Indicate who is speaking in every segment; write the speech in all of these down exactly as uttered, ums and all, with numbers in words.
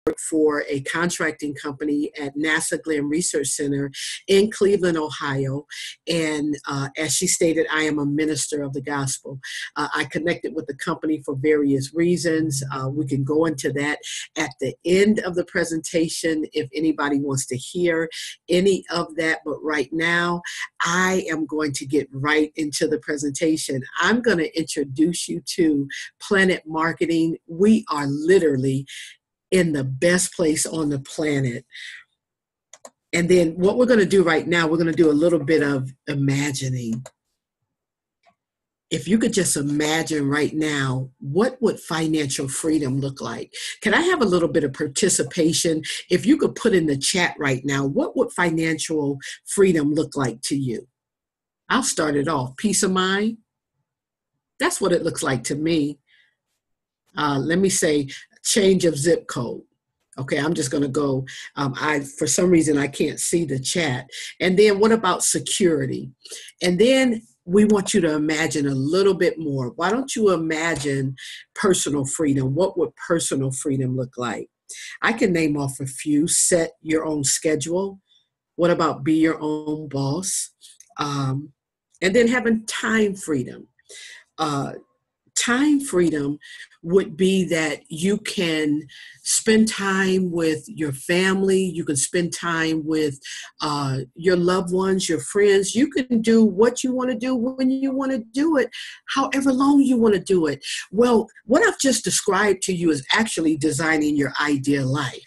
Speaker 1: for a contracting company at NASA Glenn Research Center in Cleveland, Ohio. And uh, as she stated, I am a minister of the gospel. Uh, I connected with the company for various reasons. Uh, we can go into that at the end of the presentation if anybody wants to hear any of that. But right now, I am going to get right into the presentation. I'm going to introduce you to Planet Marketing. We are literally in the best place on the planet. And then what we're going to do right now, we're going to do a little bit of imagining. If you could just imagine right now, what would financial freedom look like? Can I have a little bit of participation? If you could put in the chat right now, what would financial freedom look like to you? I'll start it off. Peace of mind. That's what it looks like to me. Uh, let me say change of zip code. Okay, I'm just going to go. Um, I for some reason, I can't see the chat. And then what about security? And then we want you to imagine a little bit more. Why don't you imagine personal freedom? What would personal freedom look like? I can name off a few. Set your own schedule. What about be your own boss? Um, and then having time freedom. Uh, time freedom would be that you can spend time with your family. You can spend time with uh, your loved ones, your friends. You can do what you want to do when you want to do it, however long you want to do it. Well, what I've just described to you is actually designing your ideal life.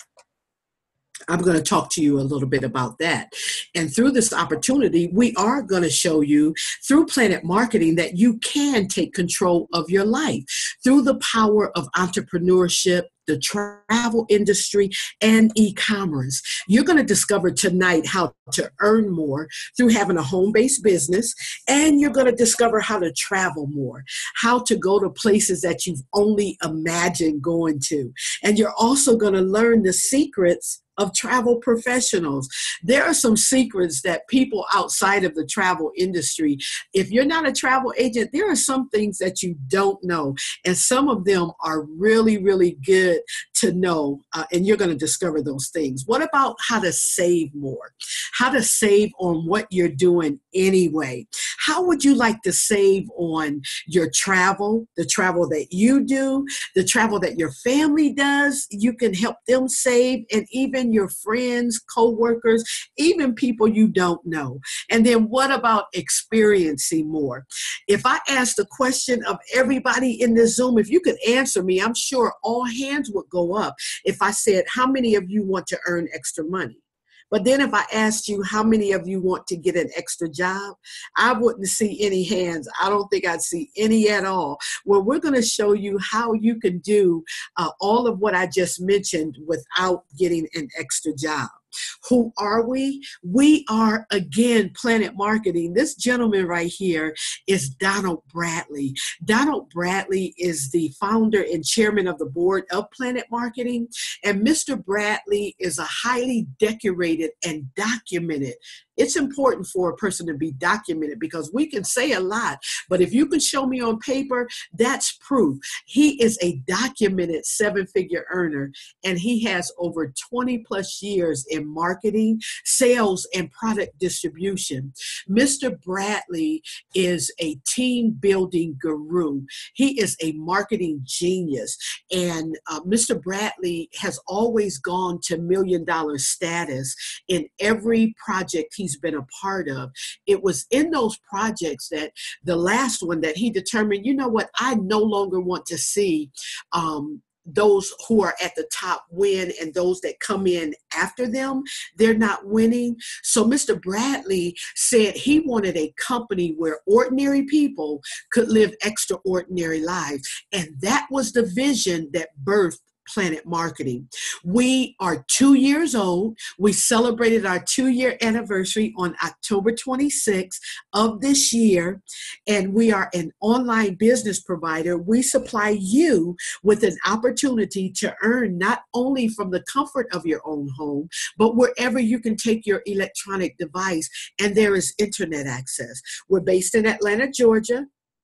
Speaker 1: I'm going to talk to you a little bit about that. And through this opportunity, we are going to show you through Planet Marketing that you can take control of your life through the power of entrepreneurship, the travel industry, and e-commerce. You're going to discover tonight how to earn more through having a home-based business, and you're going to discover how to travel more, how to go to places that you've only imagined going to. And you're also going to learn the secrets of travel professionals. There are some secrets that people outside of the travel industry, if you're not a travel agent, there are some things that you don't know. And some of them are really, really good to know. Uh, and you're going to discover those things. What about how to save more? How to save on what you're doing anyway? How would you like to save on your travel, the travel that you do, the travel that your family does? You can help them save, and even your friends, co-workers, even people you don't know. And then what about experiencing more? If I asked the question of everybody in this Zoom, if you could answer me, I'm sure all hands would go up if I said, how many of you want to earn extra money? But then if I asked you how many of you want to get an extra job, I wouldn't see any hands. I don't think I'd see any at all. Well, we're going to show you how you can do uh, all of what I just mentioned without getting an extra job. Who are we? We are, again, Planet Marketing. This gentleman right here is Donald Bradley. Donald Bradley is the founder and chairman of the board of Planet Marketing. And Mister Bradley is a highly decorated and documented. It's important for a person to be documented because we can say a lot, but if you can show me on paper, that's proof. He is a documented seven-figure earner, and he has over twenty plus years in marketing, sales, and product distribution. Mister Bradley is a team building guru. He is a marketing genius, and uh, Mister Bradley has always gone to million dollar status in every project he he's been a part of. It was in those projects that the last one that he determined, you know what, I no longer want to see um, those who are at the top win and those that come in after them, they're not winning. So Mister Bradley said he wanted a company where ordinary people could live extraordinary lives. And that was the vision that birthed Planet Marketing. We are two years old. We celebrated our two-year anniversary on October twenty-sixth of this year, and we are an online business provider. We supply you with an opportunity to earn not only from the comfort of your own home, but wherever you can take your electronic device, and there is internet access. We're based in Atlanta, Georgia.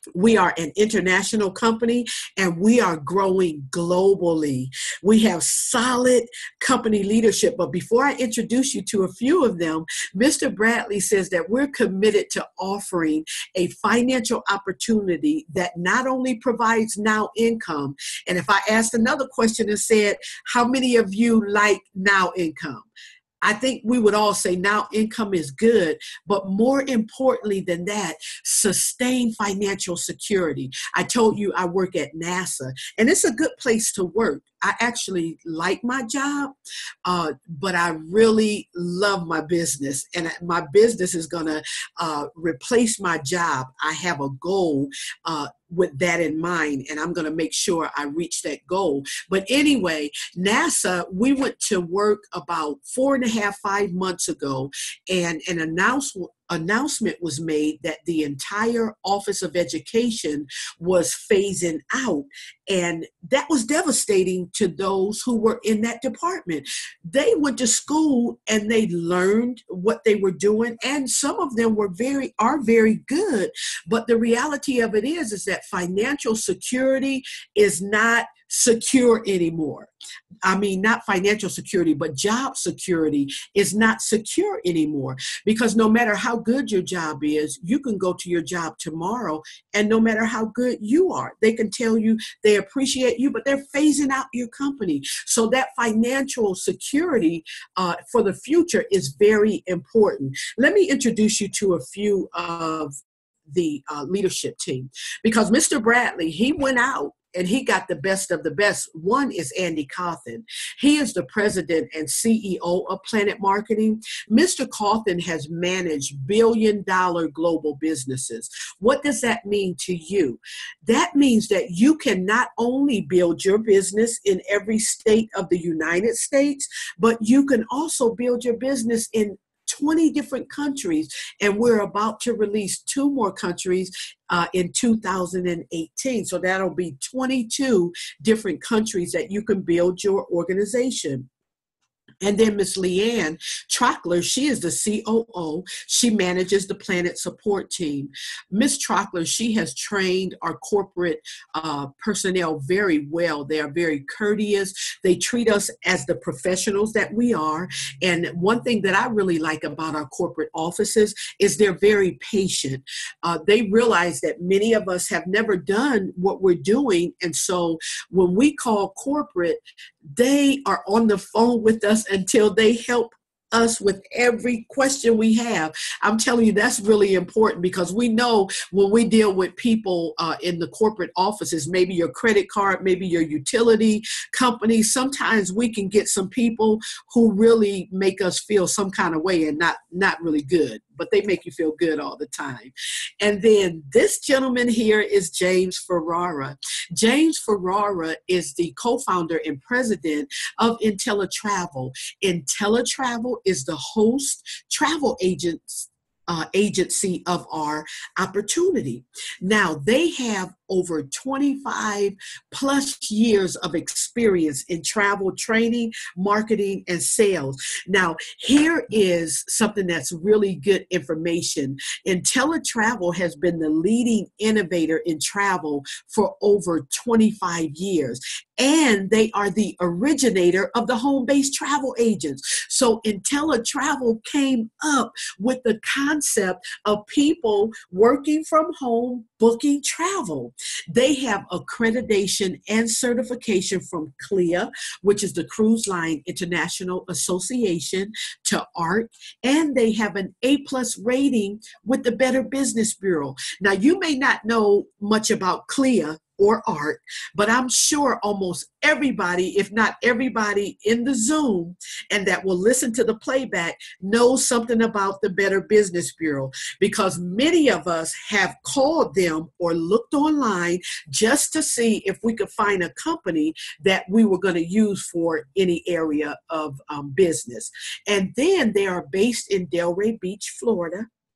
Speaker 1: We are an international company and we are growing globally. We have solid company leadership. But before I introduce you to a few of them, Mister Bradley says that we're committed to offering a financial opportunity that not only provides now income. And if I asked another question and said, how many of you like now income? I think we would all say now income is good, but more importantly than that, sustain financial security. I told you I work at NASA, and it's a good place to work. I actually like my job, uh, but I really love my business, and my business is going to uh, replace my job. I have a goal uh, with that in mind, and I'm going to make sure I reach that goal. But anyway, NASA, we went to work about four and a half, five months ago, and an announcement announcement was made that the entire Office of Education was phasing out. And that was devastating to those who were in that department. They went to school and they learned what they were doing. And some of them were very, are very good. But the reality of it is, is that financial security is not secure anymore. I mean, not financial security, but job security is not secure anymore, because no matter how good your job is, you can go to your job tomorrow, and no matter how good you are, they can tell you they appreciate you, but they're phasing out your company. So that financial security uh, for the future is very important. Let me introduce you to a few of the uh, leadership team, because Mister Bradley, he went out and he got the best of the best. One is Andy Cawthon. He is the president and C E O of Planet Marketing. Mister Cawthon has managed billion dollar global businesses. What does that mean to you? That means that you can not only build your business in every state of the United States, but you can also build your business in twenty different countries, and we're about to release two more countries uh, in two thousand eighteen. So that'll be twenty-two different countries that you can build your organization. And then Miss Leanne Trockler, she is the C O O. She manages the Planet support team. Miss Trockler, she has trained our corporate uh, personnel very well. They are very courteous. They treat us as the professionals that we are. And one thing that I really like about our corporate offices is they're very patient. Uh, they realize that many of us have never done what we're doing. And so when we call corporate, they are on the phone with us until they help us with every question we have. I'm telling you, that's really important, because we know when we deal with people uh, in the corporate offices, maybe your credit card, maybe your utility company, sometimes we can get some people who really make us feel some kind of way and not, not really good, but they make you feel good all the time. And then this gentleman here is James Ferrara. James Ferrara is the co-founder and president of IntelliTravel. IntelliTravel is the host travel agents, uh, agency of our opportunity. Now, they have over twenty-five plus years of experience in travel training, marketing, and sales. Now, here is something that's really good information. IntelliTravel has been the leading innovator in travel for over twenty-five years. And they are the originator of the home-based travel agents. So IntelliTravel came up with the concept of people working from home, booking travel. They have accreditation and certification from C L I A, which is the Cruise Line International Association, to A R C, and they have an A-plus rating with the Better Business Bureau. Now, you may not know much about C L I A or A R C, but I'm sure almost everybody, if not everybody in the Zoom and that will listen to the playback, knows something about the Better Business Bureau, because many of us have called them or looked online just to see if we could find a company that we were going to use for any area of um, business. And then they are based in Delray Beach, Florida.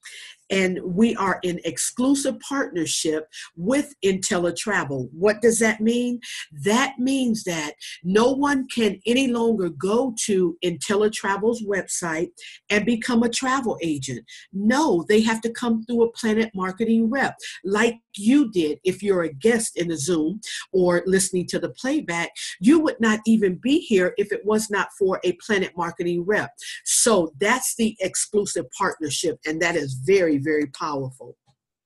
Speaker 1: and we are in exclusive partnership with IntelliTravel. What does that mean? That means that no one can any longer go to IntelliTravel's website and become a travel agent. No, they have to come through a Planet Marketing rep, like you did. If you're a guest in a Zoom or listening to the playback, you would not even be here if it was not for a Planet Marketing rep. So that's the exclusive partnership, and that is very, very powerful.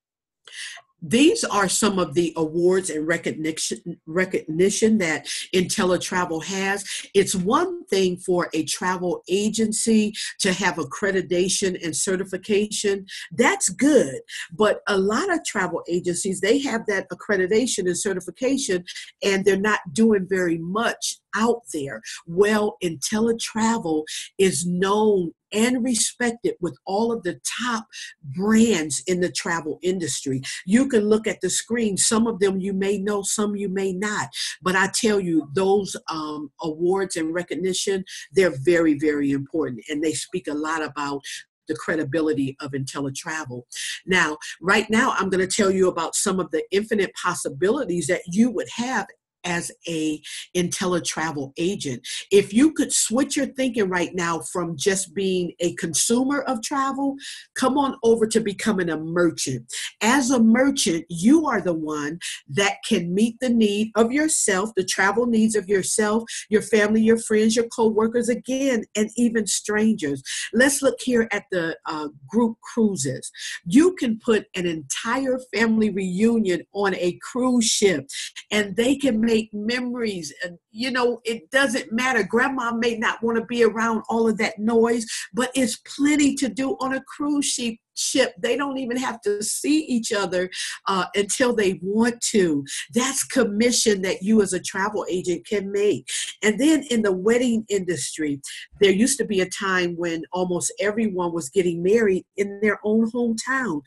Speaker 1: These are some of the awards and recognition recognition that IntelliTravel has. It's one thing for a travel agency to have accreditation and certification. That's good. But a lot of travel agencies, they have that accreditation and certification, and they're not doing very much out there. Well, IntelliTravel is known and respected with all of the top brands in the travel industry. You can look at the screen. Some of them you may know, some you may not. But I tell you, those um, awards and recognition, they're very, very important. And they speak a lot about the credibility of IntelliTravel. Now, right now, I'm going to tell you about some of the infinite possibilities that you would have as a IntelliTravel agent. If you could switch your thinking right now from just being a consumer of travel, come on over to becoming a merchant. As a merchant, you are the one that can meet the need of yourself, the travel needs of yourself, your family, your friends, your co-workers, again, and even strangers. Let's look here at the uh, group cruises. You can put an entire family reunion on a cruise ship, and they can make memories. And you know, it doesn't matter. Grandma may not want to be around all of that noise, but it's plenty to do on a cruise ship. Ship. They don't even have to see each other uh, until they want to. That's commission that you as a travel agent can make. And then in the wedding industry, there used to be a time when almost everyone was getting married in their own hometown.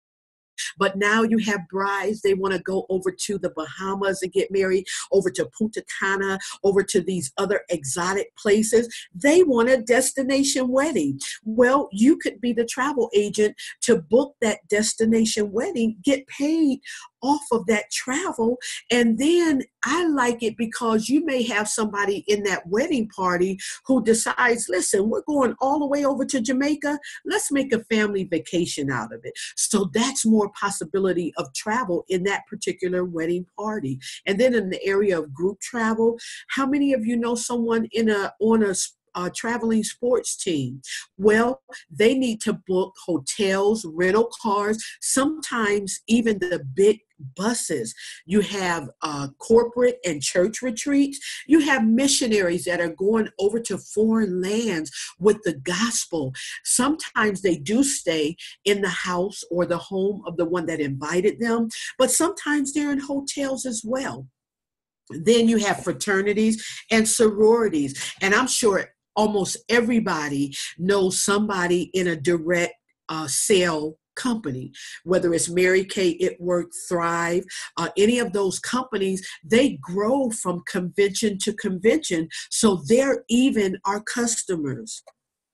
Speaker 1: But now you have brides, they want to go over to the Bahamas and get married, over to Punta Cana, over to these other exotic places. They want a destination wedding. Well, you could be the travel agent to book that destination wedding, get paid off of that travel. And then I like it because you may have somebody in that wedding party who decides, listen, we're going all the way over to Jamaica. Let's make a family vacation out of it. So that's more possibility of travel in that particular wedding party. And then in the area of group travel, how many of you know someone in a on a Uh, traveling sports team? Well, they need to book hotels, rental cars, sometimes even the big buses. You have uh, corporate and church retreats. You have missionaries that are going over to foreign lands with the gospel. Sometimes they do stay in the house or the home of the one that invited them, but sometimes they're in hotels as well. Then you have fraternities and sororities. And I'm sure almost everybody knows somebody in a direct uh, sale company, whether it's Mary Kay, It Work, Thrive, uh, any of those companies, they grow from convention to convention. So they're even our customers.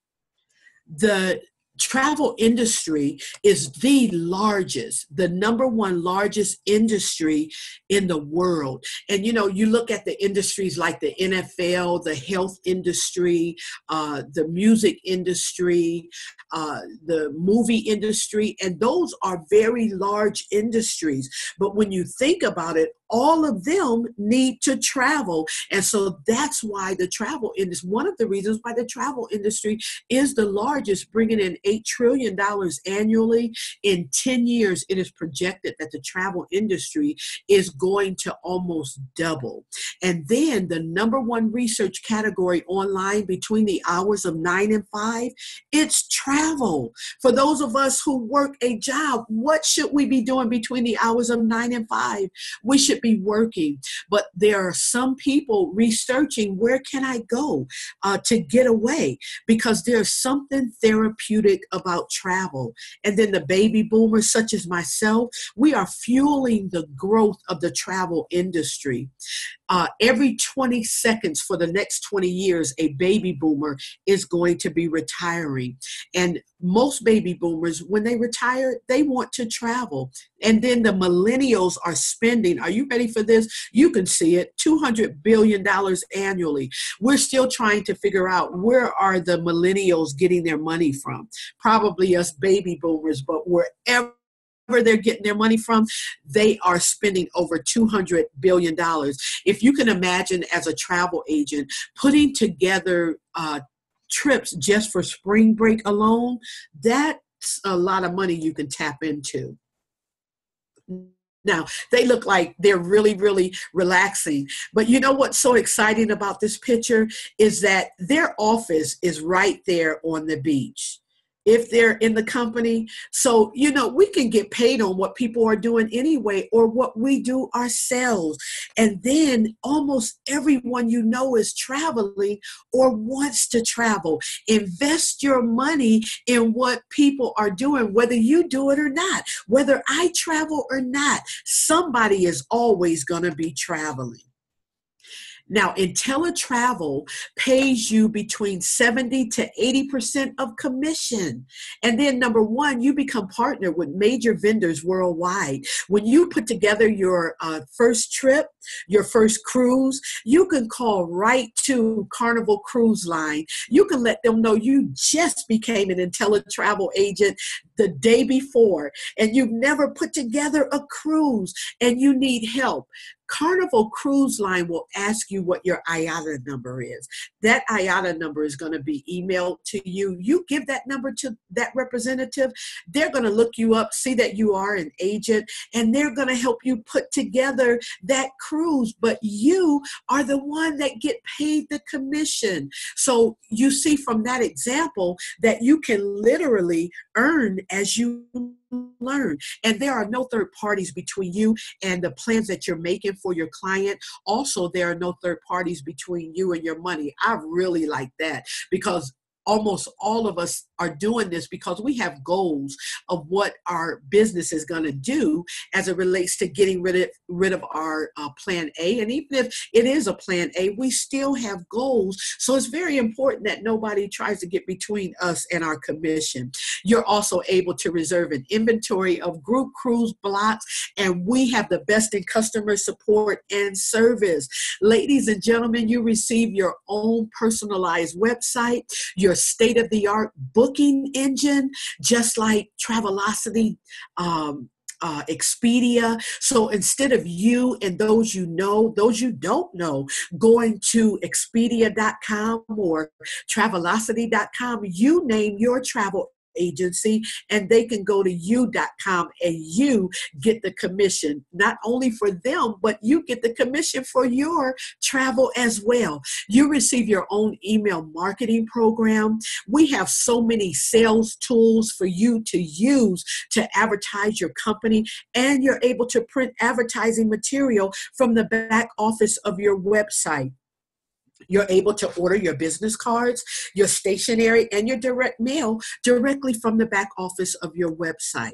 Speaker 1: The travel industry is the largest, the number one largest industry in the world. And, you know, you look at the industries like the N F L, the health industry, uh, the music industry, uh, the movie industry, and those are very large industries. But when you think about it, all of them need to travel. And so that's why the travel industry, one of the reasons why the travel industry is the largest, bringing in eight trillion dollars annually. In ten years, it is projected that the travel industry is going to almost double. And then the number one research category online between the hours of nine and five, it's travel. For those of us who work a job, what should we be doing between the hours of nine and five? We should be working. But there are some people researching, where can I go uh, to get away? Because there's something therapeutic about travel. And then the baby boomers, such as myself, we are fueling the growth of the travel industry. Uh, every twenty seconds for the next twenty years, a baby boomer is going to be retiring. And most baby boomers, when they retire, they want to travel. And then the millennials are spending, are you ready for this? You can see it, two hundred billion dollars annually. We're still trying to figure out, where are the millennials getting their money from? Probably us baby boomers, but wherever they're getting their money from, they are spending over two hundred billion dollars. If you can imagine, as a travel agent, putting together uh, trips just for spring break alone, that's a lot of money you can tap into. Now, they look like they're really, really relaxing. But you know what's so exciting about this picture is that their office is right there on the beach, if they're in the company. So, you know, we can get paid on what people are doing anyway, or what we do ourselves. And then almost everyone you know is traveling or wants to travel. Invest your money in what people are doing, whether you do it or not, whether I travel or not. Somebody is always going to be traveling. Now, IntelliTravel pays you between seventy to eighty percent of commission. And then number one, you become partnered with major vendors worldwide. When you put together your uh, first trip, your first cruise, you can call right to Carnival Cruise Line. You can let them know you just became an IntelliTravel agent the day before, and you've never put together a cruise and you need help. Carnival Cruise Line will ask you what your I A T A number is. That I A T A number is going to be emailed to you. You give that number to that representative. They're going to look you up, see that you are an agent, and they're going to help you put together that cruise. But you are the one that get paid the commission. So you see from that example that you can literally earn as you learn. And there are no third parties between you and the plans that you're making for your client. Also, there are no third parties between you and your money. I really like that, because almost all of us are doing this because we have goals of what our business is going to do as it relates to getting rid of, rid of our uh, plan A. And even if it is a plan A, we still have goals. So it's very important that nobody tries to get between us and our commission. You're also able to reserve an inventory of group cruise blocks, and we have the best in customer support and service. Ladies and gentlemen, you receive your own personalized website, your state-of-the-art booking engine, just like Travelocity, um, uh, Expedia. So instead of you and those you know, those you don't know, going to Expedia dot com or Travelocity dot com, you name your travel agency and they can go to you dot com and you get the commission, not only for them, but you get the commission for your travel as well. You receive your own email marketing program. We have so many sales tools for you to use to advertise your company, and you're able to print advertising material from the back office of your website. You're able to order your business cards, your stationery, and your direct mail directly from the back office of your website.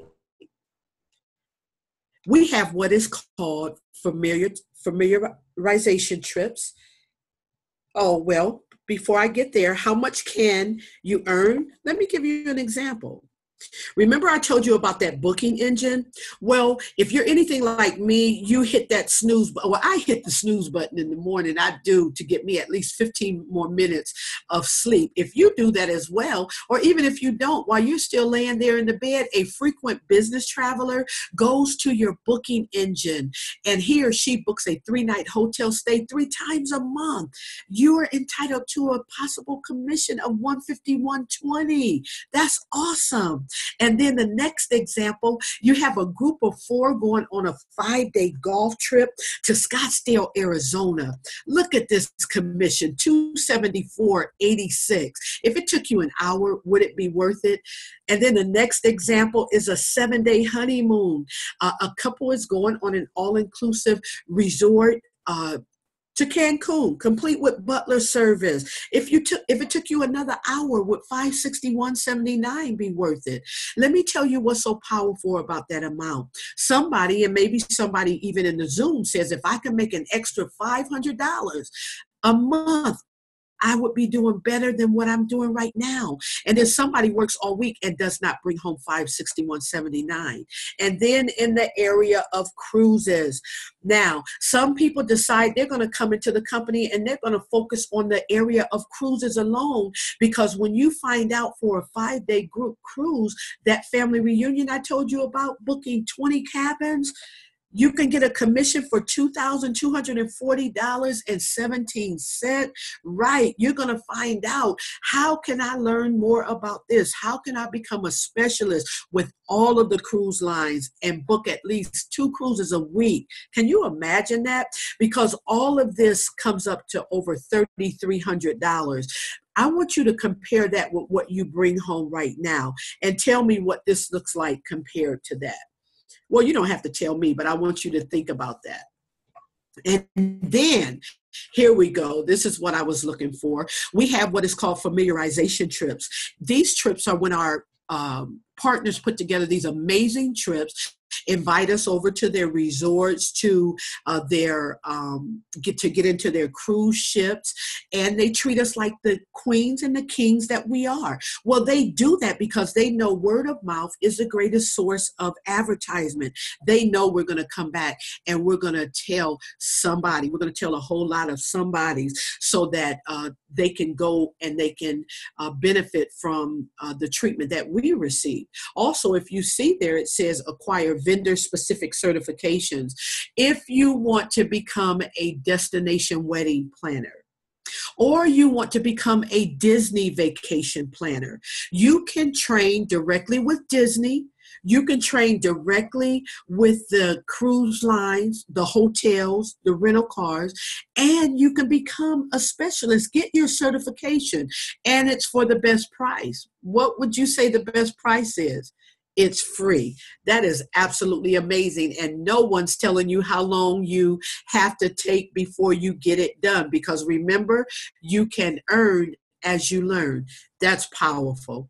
Speaker 1: We have what is called familiar, familiarization trips. Oh, well, before I get there, how much can you earn? Let me give you an example. Remember I told you about that booking engine? Well, if you're anything like me, you hit that snooze button. Well, I hit the snooze button in the morning. I do, to get me at least fifteen more minutes of sleep. If you do that as well, or even if you don't, while you're still laying there in the bed, a frequent business traveler goes to your booking engine, and he or she books a three-night hotel stay three times a month. You are entitled to a possible commission of one hundred fifty-one dollars and twenty cents. That's awesome. And then the next example, you have a group of four going on a five-day golf trip to Scottsdale, Arizona. Look at this commission, two hundred seventy-four dollars and eighty-six cents. If it took you an hour, would it be worth it? And then the next example is a seven-day honeymoon. Uh, a couple is going on an all-inclusive resort uh, to Cancun, complete with butler service. If you took, if it took you another hour, would five sixty-one seventy-nine be worth it? Let me tell you what's so powerful about that amount. Somebody, and maybe somebody even in the Zoom, says, if I can make an extra five hundred dollars a month, I would be doing better than what I'm doing right now. And then somebody works all week and does not bring home five sixty-one seventy-nine. And then in the area of cruises, now some people decide they're going to come into the company and they're going to focus on the area of cruises alone, because when you find out for a five-day group cruise, that family reunion I told you about, booking twenty cabins, you can get a commission for two thousand two hundred forty dollars and seventeen cents. Right. You're going to find out, how can I learn more about this? How can I become a specialist with all of the cruise lines and book at least two cruises a week? Can you imagine that? Because all of this comes up to over three thousand three hundred dollars. I want you to compare that with what you bring home right now and tell me what this looks like compared to that. Well, you don't have to tell me, but I want you to think about that. And then here we go. This is what I was looking for. We have what is called familiarization trips. These trips are when our um, partners put together these amazing trips, invite us over to their resorts, to uh, their um, get to get into their cruise ships, and they treat us like the queens and the kings that we are. Well, they do that because they know word of mouth is the greatest source of advertisement. They know we're going to come back and we're going to tell somebody. We're going to tell a whole lot of somebodies so that uh, they can go and they can uh, benefit from uh, the treatment that we receive. Also, if you see there, it says acquire vendor-specific certifications. If you want to become a destination wedding planner, or you want to become a Disney vacation planner, you can train directly with Disney. You can train directly with the cruise lines, the hotels, the rental cars, and you can become a specialist. Get your certification, and it's for the best price. What would you say the best price is? It's free. That is absolutely amazing. And no one's telling you how long you have to take before you get it done. Because remember, you can earn as you learn. That's powerful.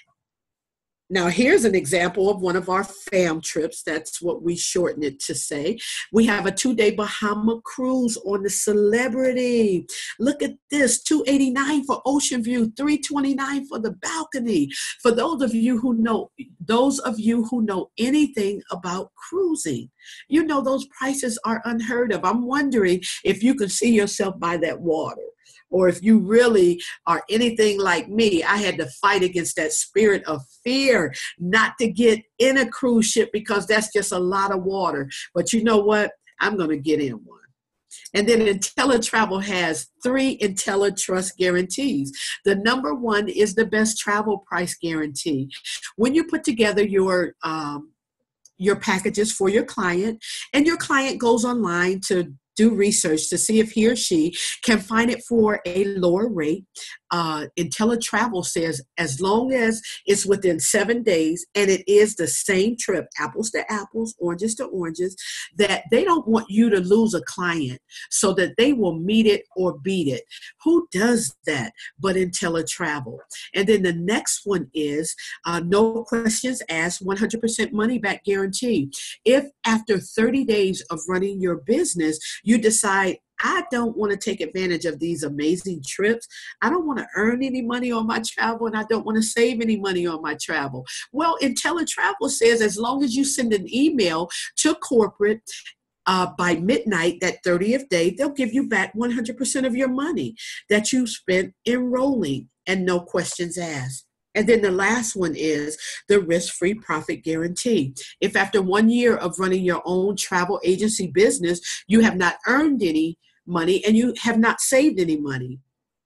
Speaker 1: Now, here's an example of one of our fam trips. That's what we shorten it to say. We have a two-day Bahama cruise on the Celebrity. Look at this, two hundred eighty-nine dollars for ocean view, three hundred twenty-nine dollars for the balcony. For those of you who know, those of you who know anything about cruising, you know those prices are unheard of. I'm wondering if you could see yourself by that water. Or if you really are anything like me, I had to fight against that spirit of fear not to get in a cruise ship because that's just a lot of water. But you know what? I'm going to get in one. And then IntelliTravel has three IntelliTrust guarantees. The number one is the best travel price guarantee. When you put together your um, your packages for your client, and your client goes online to do research to see if he or she can find it for a lower rate. Uh, IntelliTravel says as long as it's within seven days and it is the same trip, apples to apples, oranges to oranges, that they don't want you to lose a client, so that they will meet it or beat it. Who does that but IntelliTravel? And then the next one is uh, no questions asked, one hundred percent money back guarantee. If after thirty days of running your business, you decide, I don't want to take advantage of these amazing trips, I don't want to earn any money on my travel, and I don't want to save any money on my travel. Well, IntelliTravel says as long as you send an email to corporate uh, by midnight that thirtieth day, they'll give you back one hundred percent of your money that you spent enrolling, and no questions asked. And then the last one is the risk-free profit guarantee. If after one year of running your own travel agency business, you have not earned any money and you have not saved any money,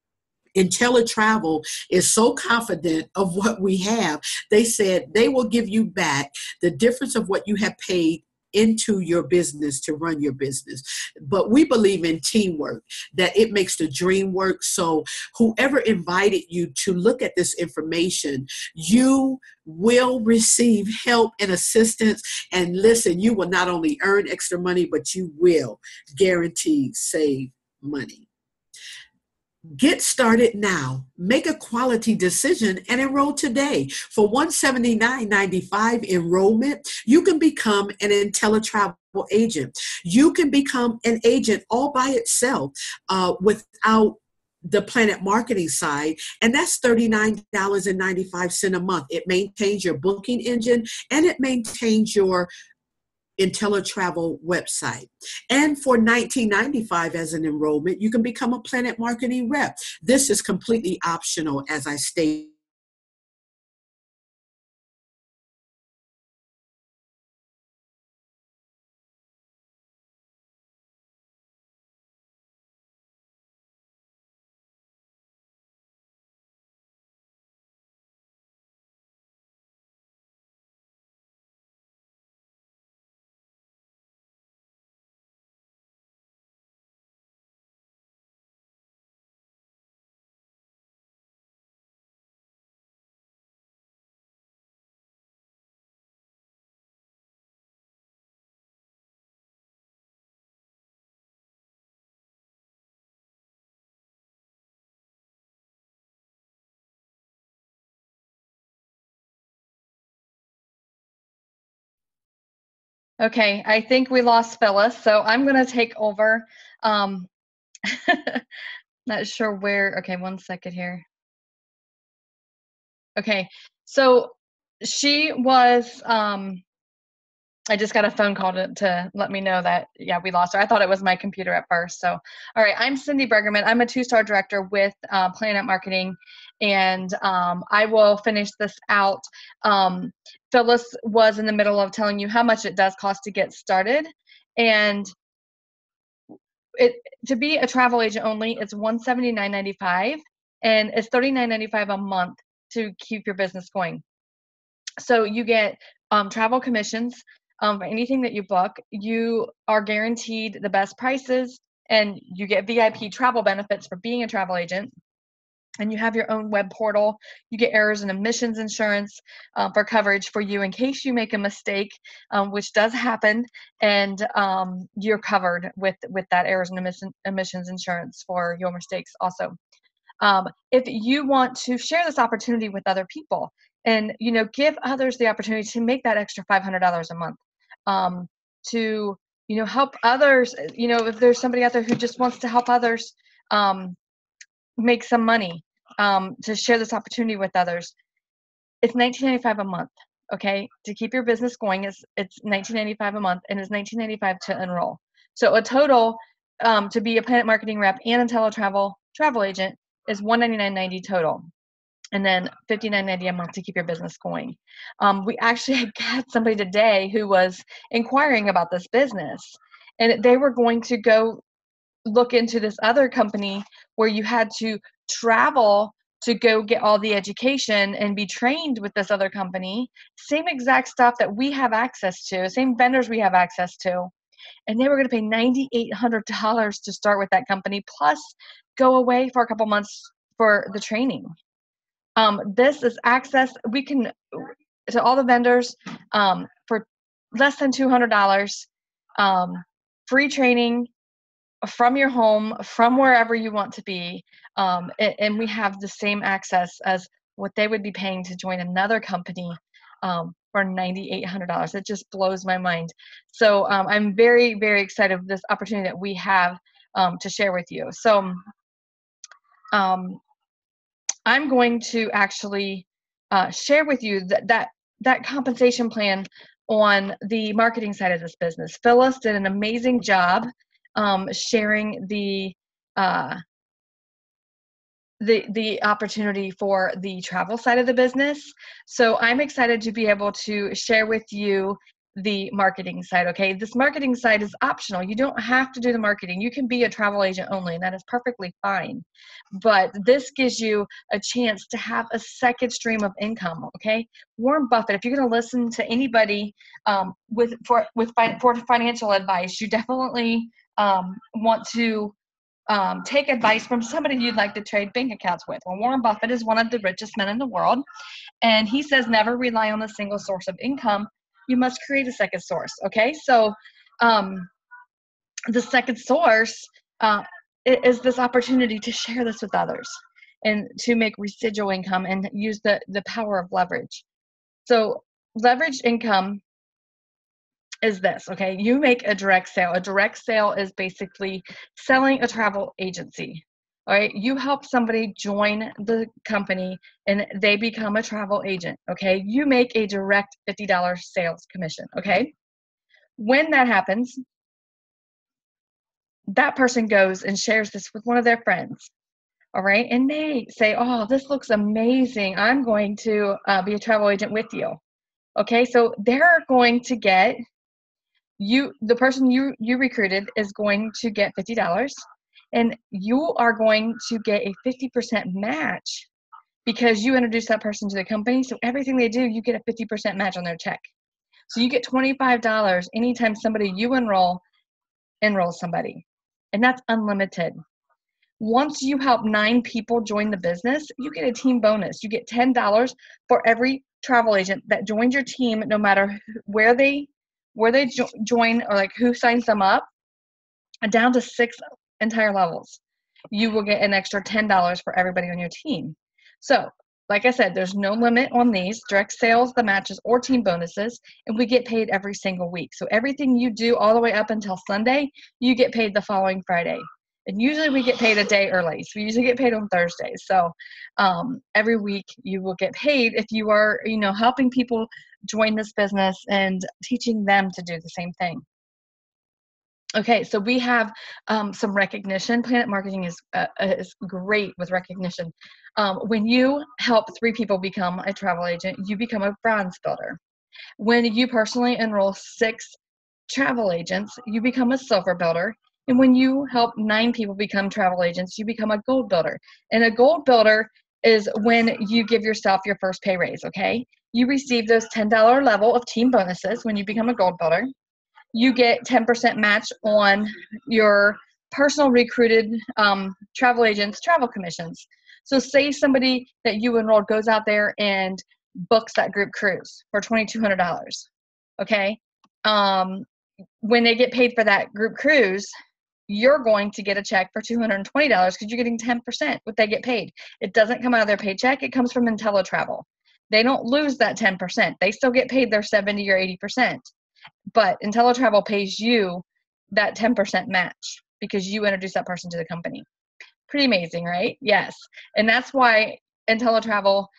Speaker 1: IntelliTravel is so confident of what we have, they said they will give you back the difference of what you have paid into your business to run your business. But we believe in teamwork, that it makes the dream work. So whoever invited you to look at this information, you will receive help and assistance. And listen, you will not only earn extra money, but you will guaranteed save money. Get started now. Make a quality decision and enroll today. For one hundred seventy-nine dollars and ninety-five cents enrollment, you can become an IntelliTravel agent. You can become an agent all by itself uh, without the Planet Marketing side, and that's thirty-nine dollars and ninety-five cents a month. It maintains your booking engine and it maintains your IntelliTravel website. And for nineteen ninety-five as an enrollment, you can become a Planet Marketing rep. This is completely optional, as I stated.
Speaker 2: Okay, I think we lost Phyllis, so I'm going to take over. Um, not sure where. Okay, one second here. Okay, so she was, um, I just got a phone call to, to let me know that, yeah, we lost her. I thought it was my computer at first. So, all right, I'm Cindy Bergerman. I'm a two-star director with uh, Planet Marketing, and um, I will finish this out. Um, Phyllis was in the middle of telling you how much it does cost to get started, and it to be a travel agent only, it's one hundred seventy-nine dollars and ninety-five cents, and it's thirty-nine ninety-five a month to keep your business going. So you get um, travel commissions um, for anything that you book. You are guaranteed the best prices, and you get V I P travel benefits for being a travel agent. And you have your own web portal. You get errors and omissions insurance uh, for coverage for you in case you make a mistake, um, which does happen, and um, you're covered with with that errors and omission, omissions insurance for your mistakes also. Um, if you want to share this opportunity with other people, and you know, give others the opportunity to make that extra five hundred dollars a month, um, to you know, help others. You know, if there's somebody out there who just wants to help others um, make some money, um, to share this opportunity with others, it's nineteen ninety-five a month. Okay, to keep your business going, is it's nineteen ninety-five a month, and it's nineteen ninety-five to enroll. So a total um, to be a Planet Marketing rep and a IntelliTravel travel agent is one hundred ninety-nine ninety total, and then fifty-nine ninety a month to keep your business going. Um, we actually had somebody today who was inquiring about this business, and they were going to go look into this other company where you had to travel to go get all the education and be trained with this other company. Same exact stuff that we have access to, same vendors we have access to. And they were going to pay nine thousand eight hundred dollars to start with that company, plus go away for a couple months for the training. Um, this is access. We can, to all the vendors, um, for less than two hundred dollars, um, free training from your home, from wherever you want to be. Um, and, and we have the same access as what they would be paying to join another company um, for nine thousand eight hundred dollars. It just blows my mind. So um, I'm very, very excited with this opportunity that we have um, to share with you. So um, I'm going to actually uh, share with you that, that that compensation plan on the marketing side of this business. Phyllis did an amazing job um, sharing the uh, the the opportunity for the travel side of the business. So I'm excited to be able to share with you the marketing side. Okay, this marketing side is optional. You don't have to do the marketing. You can be a travel agent only, and that is perfectly fine. But this gives you a chance to have a second stream of income. Okay, Warren Buffett, if you're going to listen to anybody um, with for with for financial advice, you definitely um, want to um, take advice from somebody you'd like to trade bank accounts with. Well, Warren Buffett is one of the richest men in the world, and he says never rely on a single source of income. You must create a second source. Okay, so um, the second source uh, is this opportunity to share this with others and to make residual income and use the, the power of leverage. So leveraged income is this, okay? You make a direct sale. A direct sale is basically selling a travel agency. All right, you help somebody join the company and they become a travel agent, okay? You make a direct fifty dollars sales commission, okay? When that happens, that person goes and shares this with one of their friends, all right? And they say, oh, this looks amazing. I'm going to uh, be a travel agent with you, okay? So they're going to get, you, the person you, you recruited is going to get fifty dollars. And you are going to get a fifty percent match because you introduced that person to the company. So everything they do, you get a fifty percent match on their check. So you get twenty-five dollars anytime somebody you enroll, enrolls somebody. And that's unlimited. Once you help nine people join the business, you get a team bonus. You get ten dollars for every travel agent that joins your team, no matter where they, where they jo- join or like who signs them up, down to six entire levels. You will get an extra ten dollars for everybody on your team. So, like I said, there's no limit on these direct sales, the matches, or team bonuses, and we get paid every single week. So everything you do all the way up until Sunday, you get paid the following Friday. And usually we get paid a day early. So we usually get paid on Thursdays. So um, every week you will get paid if you are, you know, helping people join this business and teaching them to do the same thing. Okay, so we have um, some recognition. Planet Marketing is uh, is great with recognition. Um, when you help three people become a travel agent, you become a bronze builder. When you personally enroll six travel agents, you become a silver builder. And when you help nine people become travel agents, you become a gold builder. And a gold builder is when you give yourself your first pay raise, okay? You receive those ten dollars level of team bonuses when you become a gold builder. You get ten percent match on your personal recruited um, travel agents' travel commissions. So say somebody that you enrolled goes out there and books that group cruise for twenty-two hundred dollars, okay? Um, when they get paid for that group cruise, you're going to get a check for two hundred twenty dollars because you're getting ten percent what they get paid. It doesn't come out of their paycheck. It comes from IntelliTravel. They don't lose that ten percent. They still get paid their seventy or eighty percent. But IntelliTravel pays you that ten percent match because you introduced that person to the company. Pretty amazing, right? Yes. And that's why IntelliTravel,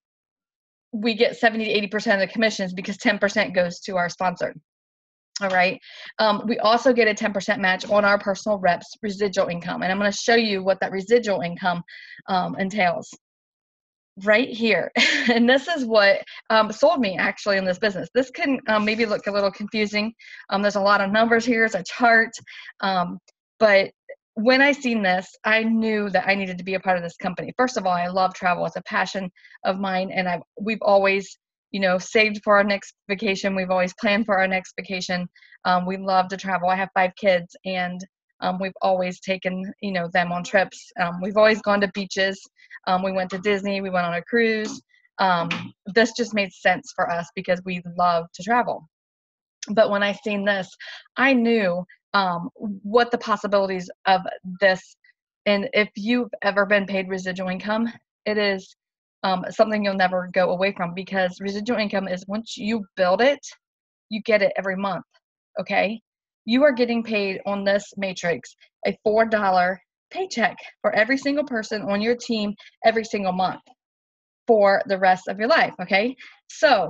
Speaker 2: we get seventy to eighty percent of the commissions because ten percent goes to our sponsor. All right. Um, we also get a ten percent match on our personal reps residual income. And I'm going to show you what that residual income um, entails right here. And this is what um, sold me actually in this business. This can um, maybe look a little confusing. Um, there's a lot of numbers here. It's a chart. Um, but when I seen this, I knew that I needed to be a part of this company. First of all, I love travel. It's a passion of mine. And I've, we've always, you know, saved for our next vacation. We've always planned for our next vacation. Um, we love to travel. I have five kids and Um, we've always taken, you know, them on trips. Um, we've always gone to beaches. Um, we went to Disney. We went on a cruise. Um, this just made sense for us because we love to travel. But when I seen this, I knew um, what the possibilities of this. And if you've ever been paid residual income, it is um, something you'll never go away from because residual income is once you build it, you get it every month. Okay. You are getting paid on this matrix a four dollar paycheck for every single person on your team every single month for the rest of your life, okay? So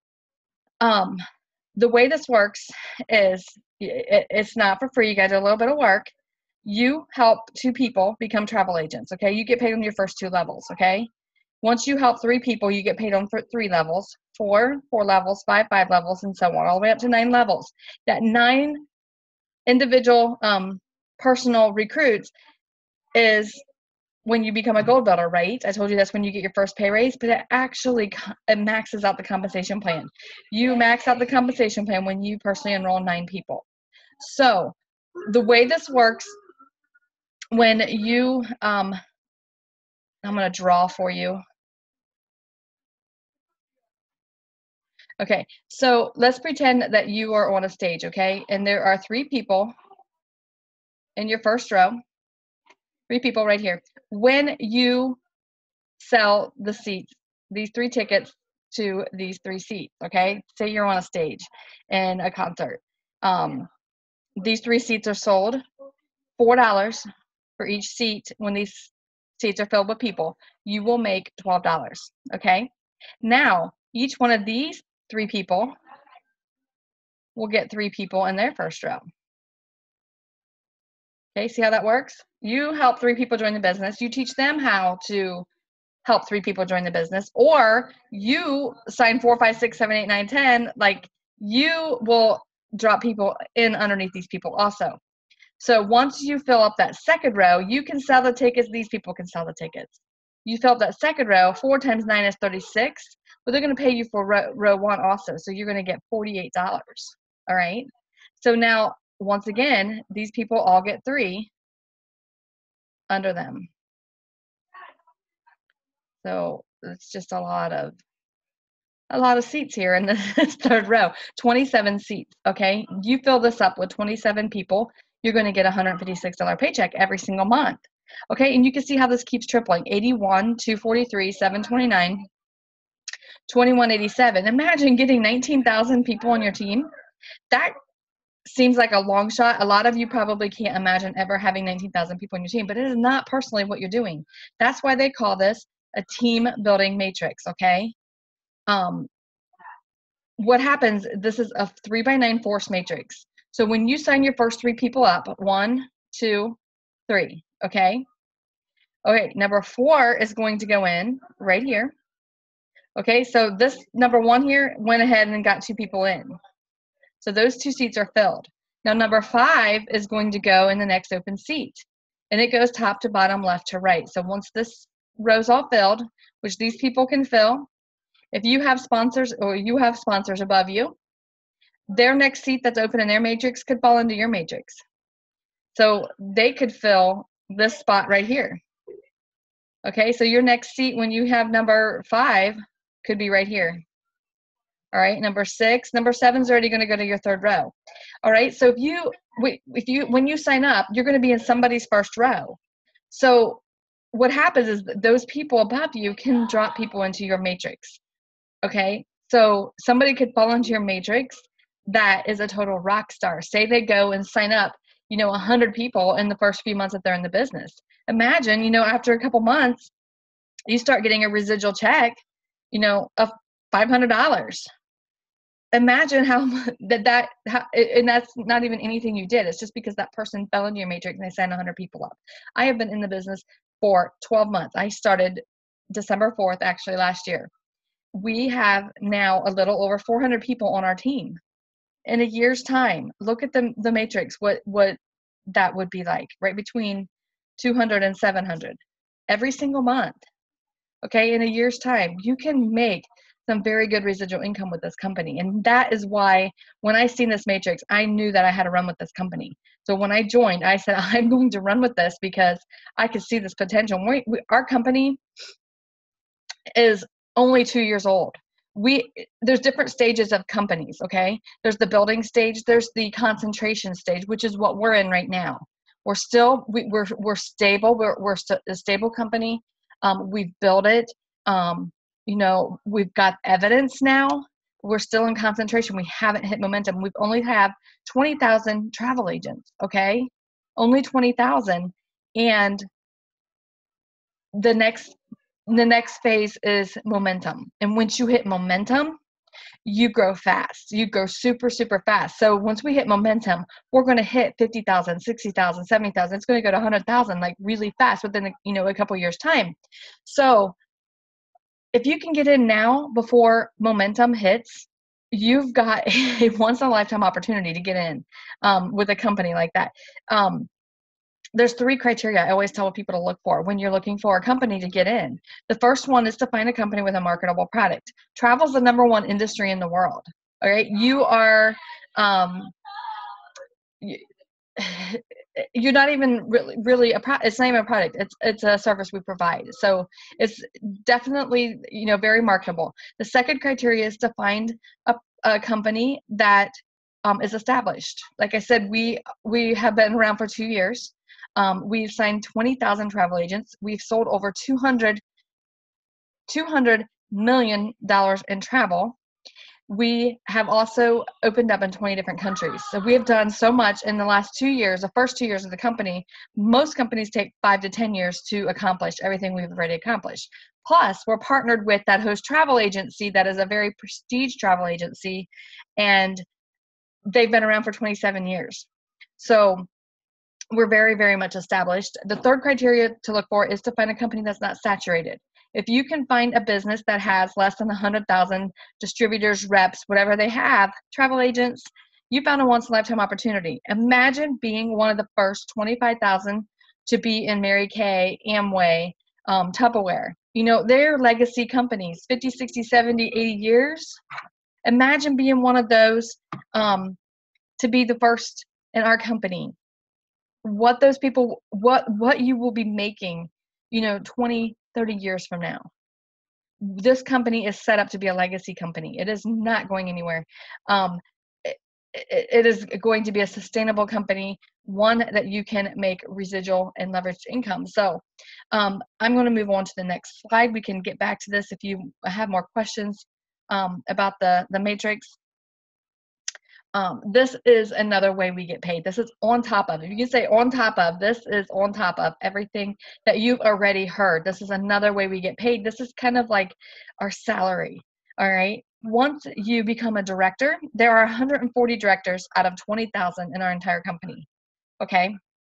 Speaker 2: um, the way this works is it, it's not for free. You got to do a little bit of work. You help two people become travel agents, okay? You get paid on your first two levels, okay? Once you help three people, you get paid on for three levels, four, four levels, five, five levels, and so on, all the way up to nine levels. That nine individual um, personal recruits is when you become a gold builder, right? I told you that's when you get your first pay raise, but it actually it maxes out the compensation plan. You max out the compensation plan when you personally enroll nine people. So the way this works, when you, um, I'm going to draw for you. Okay, so let's pretend that you are on a stage, okay? And there are three people in your first row. Three people right here. When you sell the seats, these three tickets to these three seats, okay? Say you're on a stage in a concert. Um, these three seats are sold four dollars for each seat. When these seats are filled with people, you will make twelve dollars, okay? Now, each one of these three people will get three people in their first row. Okay, see how that works? You help three people join the business. You teach them how to help three people join the business, or you sign four, five, six, seven, eight, nine, ten. Like, you will drop people in underneath these people also. So once you fill up that second row, you can sell the tickets. These people can sell the tickets. You fill up that second row. Four times nine is thirty-six, but they're going to pay you for row, row one also. So you're going to get forty-eight dollars. All right. So now, once again, these people all get three under them. So it's just a lot of a lot of seats here in this third row. twenty-seven seats. Okay. You fill this up with twenty-seven people, you're going to get a one hundred fifty-six dollar paycheck every single month. Okay. And you can see how this keeps tripling. eighty-one, two forty-three, seven twenty-nine, twenty-one eighty-seven. Imagine getting nineteen thousand people on your team. That seems like a long shot. A lot of you probably can't imagine ever having nineteen thousand people on your team, but it is not personally what you're doing. That's why they call this a team building matrix. Okay. Um, what happens, this is a three by nine force matrix. So when you sign your first three people up, one, two, three, okay? Okay, number four is going to go in right here. Okay, so this number one here went ahead and got two people in. So those two seats are filled. Now number five is going to go in the next open seat. And it goes top to bottom, left to right. So once this row's all filled, which these people can fill, if you have sponsors or you have sponsors above you, their next seat that's open in their matrix could fall into your matrix. So they could fill this spot right here. Okay, so your next seat when you have number five could be right here. All right, number six, number seven is already going to go to your third row. All right, so if you, if you, when you sign up, you're going to be in somebody's first row. So what happens is that those people above you can drop people into your matrix. Okay, so somebody could fall into your matrix that is a total rock star. Say they go and sign up, you know, one hundred people in the first few months that they're in the business. Imagine, you know, after a couple months, you start getting a residual check, you know, of five hundred dollars. Imagine how that, that how, and that's not even anything you did. It's just because that person fell into your matrix and they signed one hundred people up. I have been in the business for twelve months. I started December fourth, actually, last year. We have now a little over four hundred people on our team. In a year's time, look at the, the matrix, what, what that would be like, right between two hundred and seven hundred every single month. Okay, in a year's time, you can make some very good residual income with this company. And that is why when I seen this matrix, I knew that I had to run with this company. So when I joined, I said, I'm going to run with this because I could see this potential. We, we, our company is only two years old. We there's different stages of companies. Okay, there's the building stage, there's the concentration stage, which is what we're in right now. We're still we, we're we're stable. We're we're st- a stable company. Um, we've built it. Um, you know, we've got evidence now. We're still in concentration. We haven't hit momentum. We've only have twenty thousand travel agents. Okay, only twenty thousand, and the next. The next phase is momentum. And once you hit momentum, you grow fast. You grow super, super fast. So once we hit momentum, we're going to hit fifty thousand, sixty thousand, seventy thousand. It's going to go to one hundred thousand like really fast within, you know, a couple years time. So if you can get in now before momentum hits, you've got a once in a lifetime opportunity to get in um, with a company like that. Um, There's three criteria I always tell people to look for when you're looking for a company to get in. The first one is to find a company with a marketable product. Travel is the number one industry in the world. All right, you are, um, you're not even really, really a product. It's not even a product. It's it's a service we provide. So it's definitely, you know, very marketable. The second criteria is to find a, a company that um, is established. Like I said, we we have been around for two years. Um, we've signed twenty thousand travel agents. We've sold over two hundred, two hundred million dollars in travel. We have also opened up in twenty different countries. So we have done so much in the last two years, the first two years of the company. Most companies take five to ten years to accomplish everything we've already accomplished. Plus, we're partnered with that host travel agency that is a very prestige travel agency, and they've been around for twenty-seven years. So we're very, very much established. The third criteria to look for is to find a company that's not saturated. If you can find a business that has less than one hundred thousand distributors, reps, whatever they have, travel agents, you found a once-in-a-lifetime opportunity. Imagine being one of the first twenty-five thousand to be in Mary Kay, Amway, um, Tupperware. You know, they're legacy companies, fifty, sixty, seventy, eighty years. Imagine being one of those um, to be the first in our company. What those people, what what you will be making, you know, twenty, thirty years from now. This company is set up to be a legacy company. It is not going anywhere. Um, it, it is going to be a sustainable company, one that you can make residual and leveraged income. So um, I'm going to move on to the next slide. We can get back to this if you have more questions um, about the, the matrix. Um, this is another way we get paid. This is on top of, if you can say on top of, this is on top of everything that you've already heard. This is another way we get paid. This is kind of like our salary, all right? Once you become a director, there are one hundred forty directors out of twenty thousand in our entire company, okay?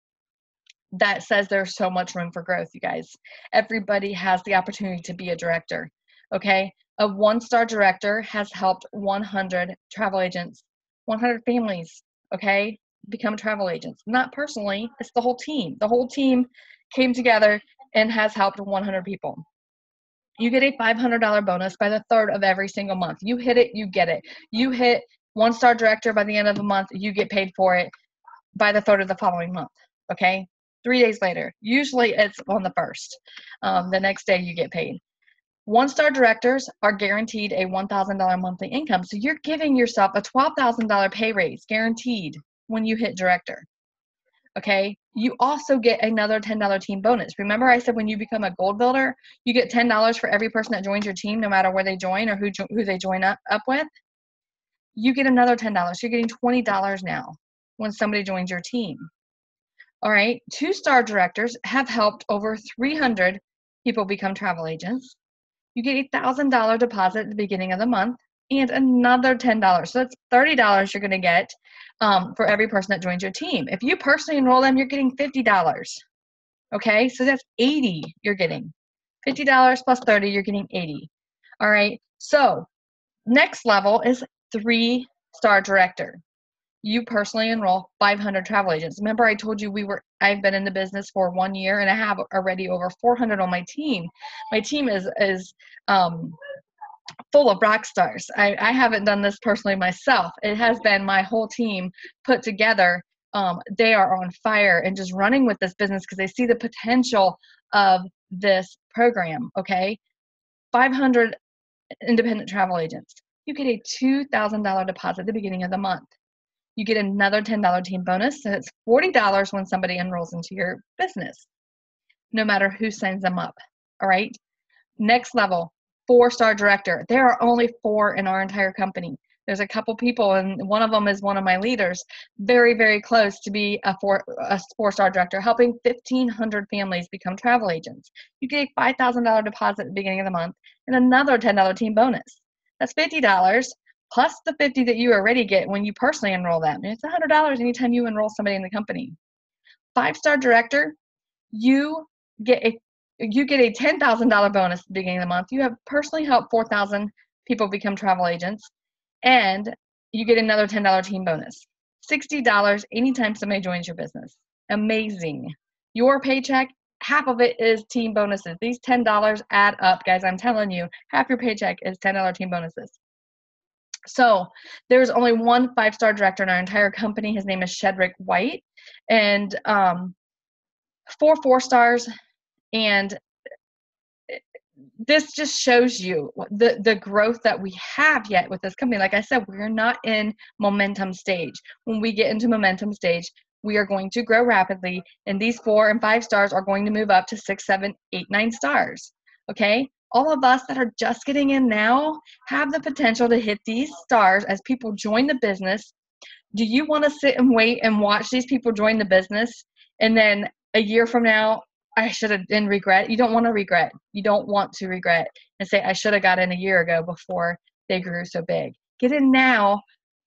Speaker 2: That says there's so much room for growth, you guys. Everybody has the opportunity to be a director, okay? A one-star director has helped one hundred travel agents, one hundred families, okay, become travel agents. Not personally, it's the whole team. The whole team came together and has helped one hundred people. You get a five hundred dollars bonus by the third of every single month. You hit it, you get it. You hit one-star director by the end of the month, you get paid for it by the third of the following month, okay? Three days later. Usually it's on the first. Um, the next day you get paid. One-star directors are guaranteed a one thousand dollars monthly income. So you're giving yourself a twelve thousand dollars pay raise guaranteed when you hit director. Okay. You also get another ten dollars team bonus. Remember I said when you become a gold builder, you get ten dollars for every person that joins your team, no matter where they join or who, who they join up, up with. You get another ten dollars. You're getting twenty dollars now when somebody joins your team. All right. Two-star directors have helped over three hundred people become travel agents. You get a one thousand dollars deposit at the beginning of the month and another ten dollars. So that's thirty dollars you're going to get um, for every person that joins your team. If you personally enroll them, you're getting fifty dollars. Okay, so that's eighty dollars you're getting. fifty dollars plus thirty dollars, you're getting eighty dollars. All right, so next level is three-star director. You personally enroll five hundred travel agents. Remember I told you we were, I've been in the business for one year and I have already over four hundred on my team. My team is, is um, full of rock stars. I, I haven't done this personally myself. It has been my whole team put together. Um, they are on fire and just running with this business because they see the potential of this program, okay? five hundred independent travel agents. You get a two thousand dollars deposit at the beginning of the month. You get another ten dollars team bonus, so it's forty dollars when somebody enrolls into your business, no matter who signs them up, all right? Next level, four-star director. There are only four in our entire company. There's a couple people, and one of them is one of my leaders, very, very close to be a, four, a four-star director, helping fifteen hundred families become travel agents. You get a five thousand dollars deposit at the beginning of the month and another ten dollars team bonus. That's fifty dollars. Plus the fifty that you already get when you personally enroll them. And it's one hundred dollars anytime you enroll somebody in the company. Five-star director, you get a you get a ten thousand dollars bonus at the beginning of the month. You have personally helped four thousand people become travel agents, and you get another ten dollars team bonus. sixty dollars anytime somebody joins your business. Amazing. Your paycheck, half of it is team bonuses. These ten dollars add up, guys. I'm telling you, half your paycheck is ten dollars team bonuses. So there's only one five-star director in our entire company. His name is Shedrick White, and um, four four stars. And this just shows you the, the growth that we have yet with this company. Like I said, we're not in momentum stage. When we get into momentum stage, we are going to grow rapidly, and these four and five stars are going to move up to six, seven, eight, nine stars. Okay? All of us that are just getting in now have the potential to hit these stars as people join the business. Do you want to sit and wait and watch these people join the business, and then a year from now, I should have been regret? You don't want to regret. You don't want to regret and say, I should have got in a year ago before they grew so big. Get in now.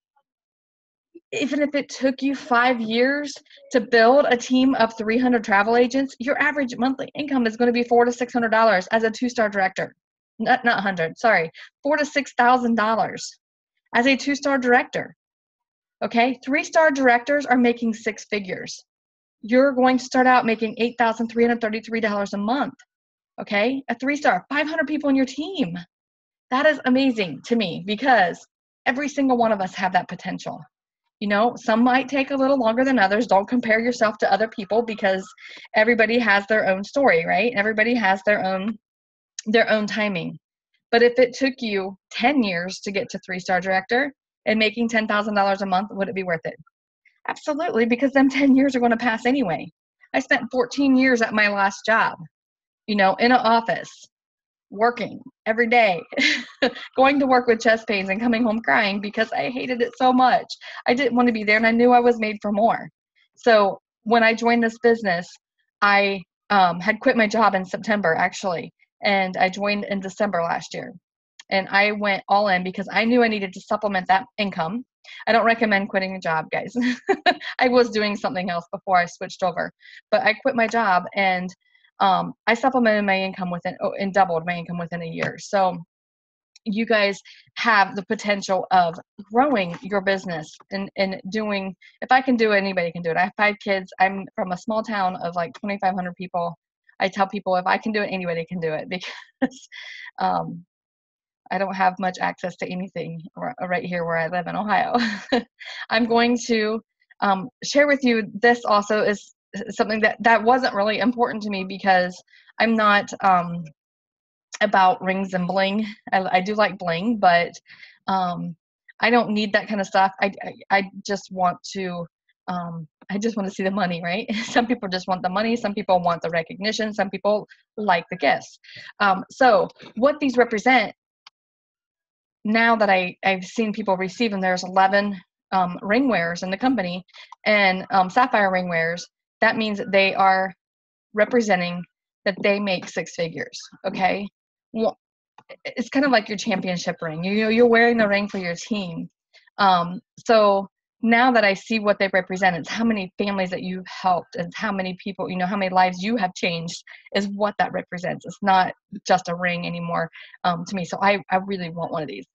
Speaker 2: Even if it took you five years to build a team of three hundred travel agents, your average monthly income is going to be four to six hundred dollars as a two-star director. Not not hundred. Sorry, four to six thousand dollars as a two-star director. Okay, three-star directors are making six figures. You're going to start out making eight thousand three hundred thirty-three dollars a month. Okay, a three-star, five hundred people on your team. That is amazing to me because every single one of us have that potential. You know, some might take a little longer than others. Don't compare yourself to other people because everybody has their own story, right? Everybody has their own their own timing. But if it took you ten years to get to three-star director and making ten thousand dollars a month, would it be worth it? Absolutely, because them ten years are going to pass anyway. I spent fourteen years at my last job, you know, in an office, working every day, going to work with chest pains and coming home crying because I hated it so much. I didn't want to be there, and I knew I was made for more. So when I joined this business, I um, had quit my job in September, actually, and I joined in December last year. And I went all in because I knew I needed to supplement that income. I don't recommend quitting a job, guys. I was doing something else before I switched over, but I quit my job and um, I supplemented my income within oh, and doubled my income within a year. So you guys have the potential of growing your business and, and doing, if I can do it, anybody can do it. I have five kids. I'm from a small town of like twenty-five hundred people. I tell people if I can do it, anybody can do it because um, I don't have much access to anything right here where I live in Ohio. I'm going to um, share with you, this also is something that, that wasn't really important to me because I'm not um, about rings and bling. I, I do like bling, but um, I don't need that kind of stuff. I, I, I just want to, um, I just want to see the money, right? Some people just want the money. Some people want the recognition. Some people like the gifts. Um, so what these represent, now that I, I've seen people receive them, there's eleven um, ring wearers in the company and um, sapphire ring wearers. That means that they are representing that they make six figures, okay? Well, it's kind of like your championship ring. You know, you're wearing the ring for your team. Um, so now that I see what they represent, it's how many families that you've helped and how many people, you know, how many lives you have changed is what that represents. It's not just a ring anymore um, to me. So I, I really want one of these.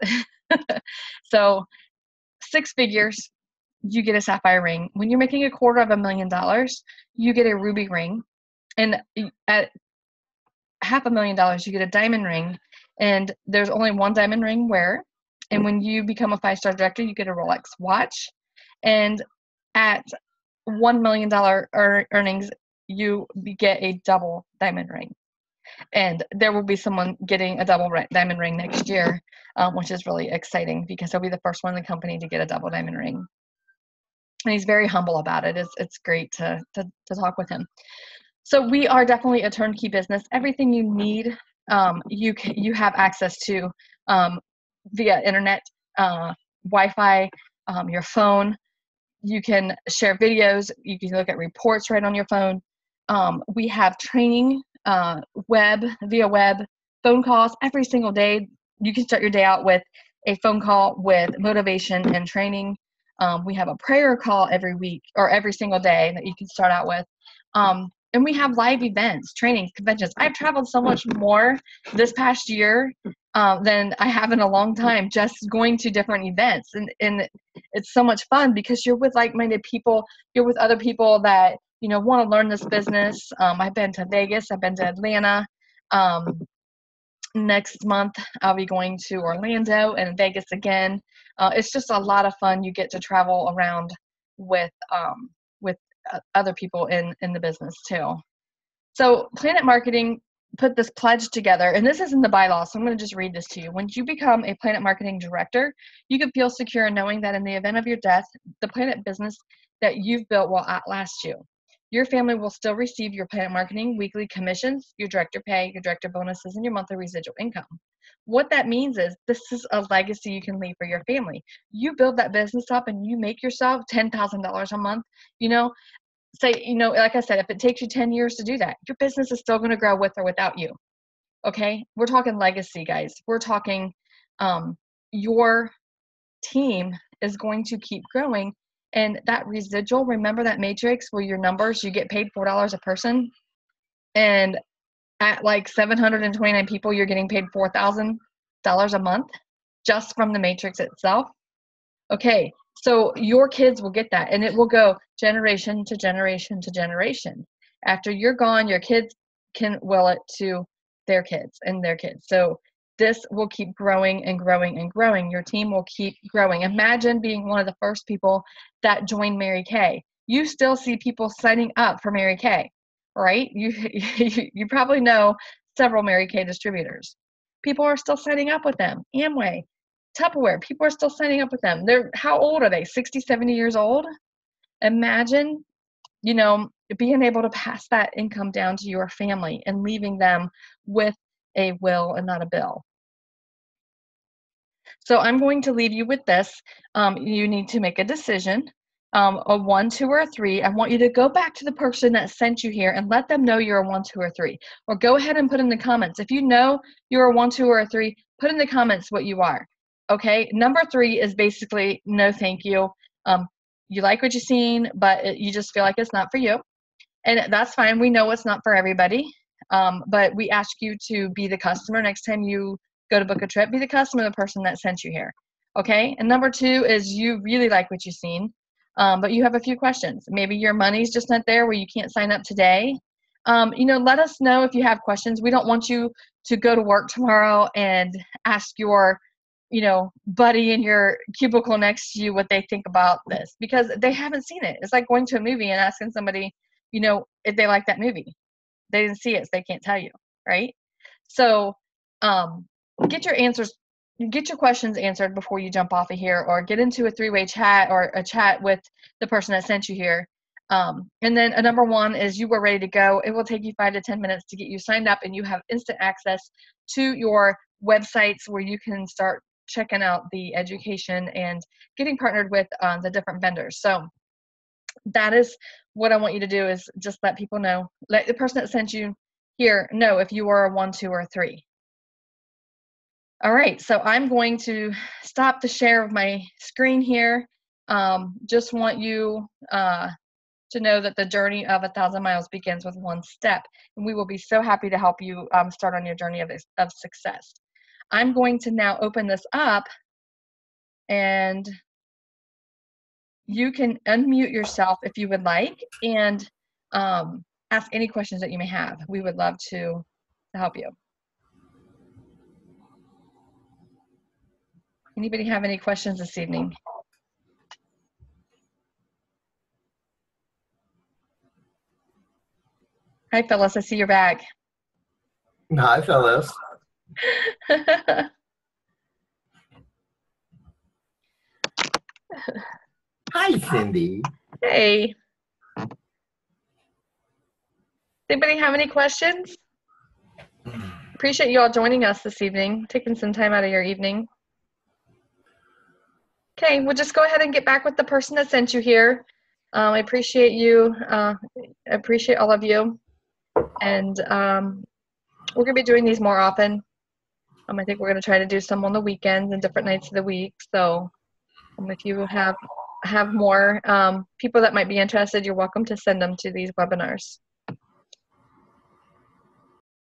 Speaker 2: So six figures, you get a sapphire ring. When you're making a quarter of a million dollars, you get a ruby ring. And at half a million dollars, you get a diamond ring. And there's only one diamond ring wearer. And when you become a five-star director, you get a Rolex watch. And at one million dollars er- earnings, you get a double diamond ring. And there will be someone getting a double ri- diamond ring next year, um, which is really exciting because he'll be the first one in the company to get a double diamond ring. And he's very humble about it. It's, it's great to, to, to talk with him. So we are definitely a turnkey business. Everything you need, um, you can, you have access to um, via internet, uh, Wi-Fi, um, your phone. You can share videos. You can look at reports right on your phone. Um, we have training, uh, web, via web, phone calls every single day. You can start your day out with a phone call with motivation and training. Um, we have a prayer call every week or every single day that you can start out with. Um, and we have live events, trainings, conventions. I've traveled so much more this past year um, than I have in a long time, just going to different events. And, and it's so much fun because you're with like-minded people. You're with other people that, you know, want to learn this business. Um, I've been to Vegas. I've been to Atlanta. Um, next month, I'll be going to Orlando and Vegas again. Uh, it's just a lot of fun. You get to travel around with um, with uh, other people in, in the business too. So Planet Marketing, put this pledge together, and this is in the bylaws, so I'm going to just read this to you. When you become a Planet Marketing Director, you can feel secure in knowing that in the event of your death, the Planet business that you've built will outlast you. Your family will still receive your Planet Marketing weekly commissions, your director pay, your director bonuses, and your monthly residual income. What that means is this is a legacy you can leave for your family. You build that business up and you make yourself ten thousand dollars a month, you know, say, you know, like I said, if it takes you ten years to do that, your business is still going to grow with or without you. Okay. We're talking legacy, guys. We're talking, um, your team is going to keep growing, and that residual, remember that matrix where your numbers, you get paid four dollars a person, and at like seven hundred twenty-nine people, you're getting paid four thousand dollars a month just from the matrix itself. Okay. So your kids will get that, and it will go generation to generation to generation. After you're gone, your kids can will it to their kids and their kids. So this will keep growing and growing and growing. Your team will keep growing. Imagine being one of the first people that joined Mary Kay. You still see people signing up for Mary Kay, right? You, you, you probably know several Mary Kay distributors. People are still signing up with them. Amway, Tupperware, people are still signing up with them. They're, how old are they? sixty, seventy years old? Imagine, you know, being able to pass that income down to your family and leaving them with a will and not a bill. So I'm going to leave you with this. Um, you need to make a decision, um, a one, two, or a three. I want you to go back to the person that sent you here and let them know you're a one, two, or three. Or go ahead and put in the comments. If you know you're a one, two, or a three, put in the comments what you are. Okay, number three is basically no thank you. Um, you like what you've seen, but it, you just feel like it's not for you. And that's fine. We know it's not for everybody, um, but we ask you to be the customer. Next time you go to book a trip, be the customer, the person that sent you here. Okay, and number two is you really like what you've seen, um, but you have a few questions. Maybe your money's just not there where you can't sign up today. Um, you know, let us know if you have questions. We don't want you to go to work tomorrow and ask your you know, buddy in your cubicle next to you what they think about this, because they haven't seen it. It's like going to a movie and asking somebody, you know, if they like that movie. They didn't see it, so they can't tell you, right? So um, get your answers, get your questions answered before you jump off of here, or get into a three-way chat or a chat with the person that sent you here. Um, and then a number one is you were ready to go. It will take you five to ten minutes to get you signed up, and you have instant access to your websites where you can start checking out the education and getting partnered with uh, the different vendors. So that is what I want you to do, is just let people know. Let the person that sent you here know if you are a one, two, or a three. All right, so I'm going to stop the share of my screen here. Um, just want you uh, to know that the journey of a thousand miles begins with one step, and we will be so happy to help you um, start on your journey of, of success. I'm going to now open this up, and you can unmute yourself if you would like, and um, ask any questions that you may have. We would love to, to help you. Anybody have any questions this evening? Hi, Phyllis, I see your bag.
Speaker 3: Hi, Phyllis. Hi, Cindy.
Speaker 2: Hey. Anybody have any questions? Appreciate you all joining us this evening, taking some time out of your evening. Okay, we'll just go ahead and get back with the person that sent you here. Um, I appreciate you. Uh, I appreciate all of you. And um, we're going to be doing these more often. Um, I think we're going to try to do some on the weekends and different nights of the week. So um, if you have have more um, people that might be interested, you're welcome to send them to these webinars.